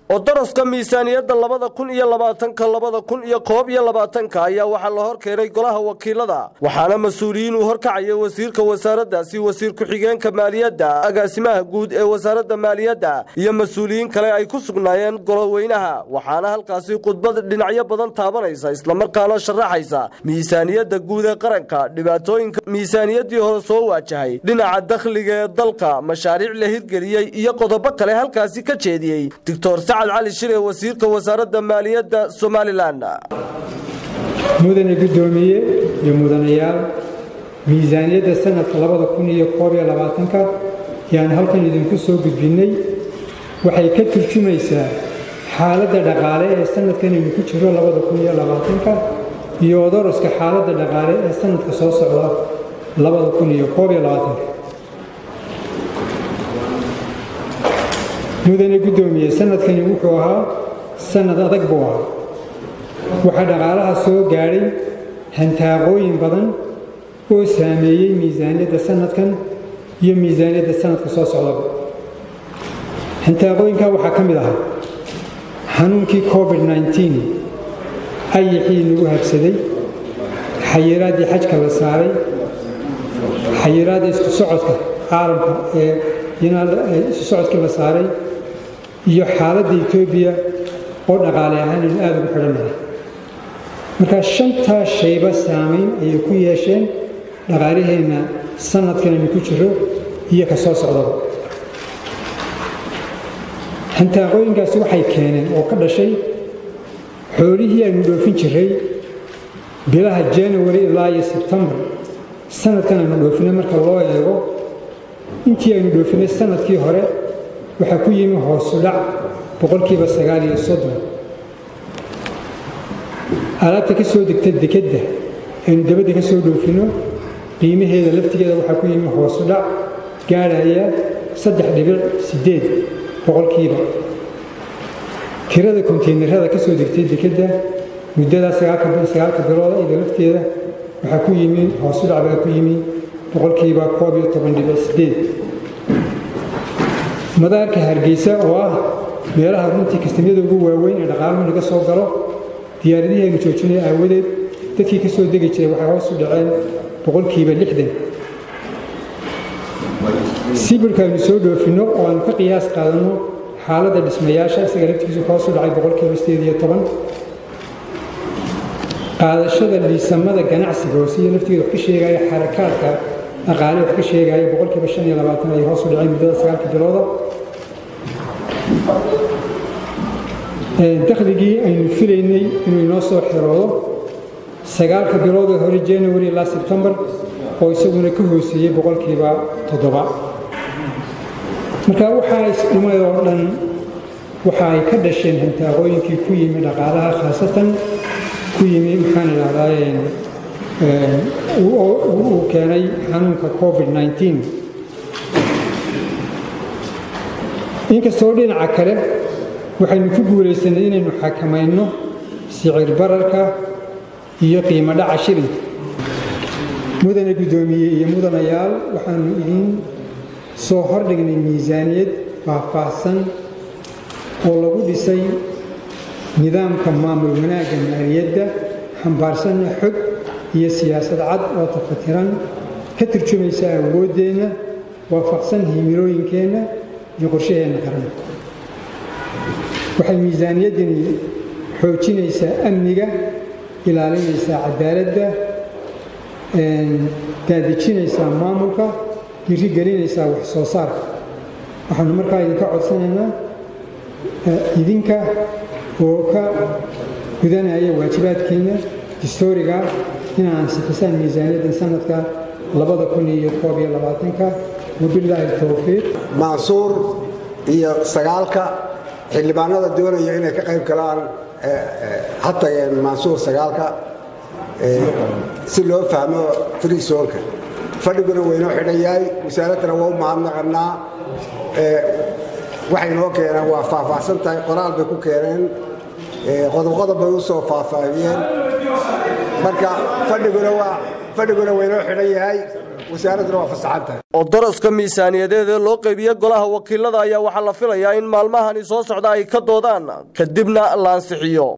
oo daraska miisaaniyadda 2020 ayaa waxaa la hor keenay golaha wakiilada waxaana mas'uuliyiin u horkacaya wasiirka wasaaraddaasi wasiir ku-xigeenka maaliyadda agaasimaha guud ee wasaaradda maaliyadda iyo mas'uuliyiin kale ay ku sugnaayeen goloweynaha waxaana halkaasi khudbad dhinacyo badan taabanaysa isla markaana sharaxaysa miisaaniyadda guud ee qaranka dhibaatooyinka miisaaniyaddii hore soo waajahay dhinaca dakhliga ee dalka mashaariic la hirgeliyay iyo qodobo kale halkaasi ka jeediyay Dr. Sacad Cali Shire wasiirka wasaaradda maaliyadda Somaliland mudane gudoomiye iyo mudanayaal miisaaniyadda sanadka 2021 yaan halkan idinku soo gudbinay waxay ka turjumaysaa xaaladda dhaqaale ee sanadkan aynu ku jiro 2021 iyo daraska xaaladda dhaqaale ee sanadka soo socda 2021 mudane gudoomiye sanadkani wuxuu ahaa sanad adag buu ahaa waxa dhaqaalaha soo gaaray hantaaqooyin badan oo saameeyay miisaaniyadda sanadkan iyo miisaaniyadda sanadka soo socda hantaaqooyinka waxaa ka mid ah xanuunkii COVID-19 ayixii nagu habsaday xayiraadii xajka la saaray xayiraadii isku socodka caalamka ee isku socodkii la saaray iyo xaaladda Itoobiya oo dhaqaale ahaan aad ugu xidhanahay marka shanta shayba saameyn ay ku yeesheen dhaqaalaheena sanadkan aynu ku jiro iyo ka soo socda hantaaqooyinkaasi waxay keeneen oo ka dhashay xoolihii aynu dhoofin jiray bilaha January ilaa September sanadkan aynu dhoofinay marka loo eego intii aynu dhoofinay sanadkii hore waxa ku yimi hoos u dhac 930 alaabta ka soo degtay dekedda aynu dabadda ka soo dhoofino qiimaheeda laftigeeda waxa ku yimi hoos u dhac gaaraya 3.8% kirada konteenarada ka soo degtay dekedda muddada 9 bilood ee lafteeda waxa ku yimi hoos u dhac ku yimi 11.8% madaarka Hargeysa oo ah meelaha runtii kastamyada ugu waaweyn ee dhaqaalaha laga soo galo diyaaradihii ay joojinay aawadeed dadkii ka soo degi jiray waxay hoos u dhaceen 60%. sibirka aynu soo dhoofino oo aan ka qiyaas qaadano xaaladda dhismayaasha isaga laftiisu hoos u dhacay 8%. qaadashada liisamada ganacsiga oo si laftigeeda wax ka sheegaya xarakaadka dhaqaale wax ka sheegaya 5.25 ay hoos u dhacay muddada 9 bilood dakhligii aynu filaynay inuu inoo soo xiroodo 9 bilood hore January ilaa September oo isaguna ka hooseeyay 7%. marka waxa isdhimay oo dhan waxa ay ka dhasheen hantaaqooyinkii ku yimi dhaqaalaha khaasatan ku yimi maxaan ilaaliyeen uu keenay xanuunka COVID-19 inkastoo dhinaca kale waxaynu ku guuleysanay inaynu xakamayno sicir bararka iyo qiimo dhaca shilinka mudane gudoomiye iyo mudanayaal waxaanu idin soo hordhignay miisaaniyad faahfaahsan oo lagu dhisay nidaamka maamul wanaagga maaliyadda xambaarsan xog iyo siyaasad cad oo tafatiran ka turjumaysa awooddeena waafaqsan himilooyinkeena iyo qorshaheena qaran waxay miisaaniyaddani xoojinaysaa amniga ilaalinaysaa cadaaladda daadejinaysaa maamulka dhiirigelinaysaa wax soo saarka waxaanu markaa idinka codsanaynaa idinka oo ka gudanaya waajibaadkeena historiga inaan ansixisaan miisaaniyaddan sanadka 2021 wabillahi tawfiiq Mansuur iyo sagaalka xildhibaanada doonaya inay ka qayb galaan hatta Mansuur sagaalka si loo fahmo free zone-ka fadhiguna weynoo xidhan yahay wasaaradana waa u mahadnaqanaa waxay noo keeneen waa faahfaahsan tahay qoraal bay ku keeneen qodob bay u soo faahfaahiyeen marka fadhiguna weynoo xidhan yahay wasaaraduna waa fasaxan tahay oo daraska miisaaniyadeed ee loo qaybiyo golaha wakiilada ayaa waxaa la filayaa in maalmahani soo socda ay ka doodaan kadibna la ansixiyo.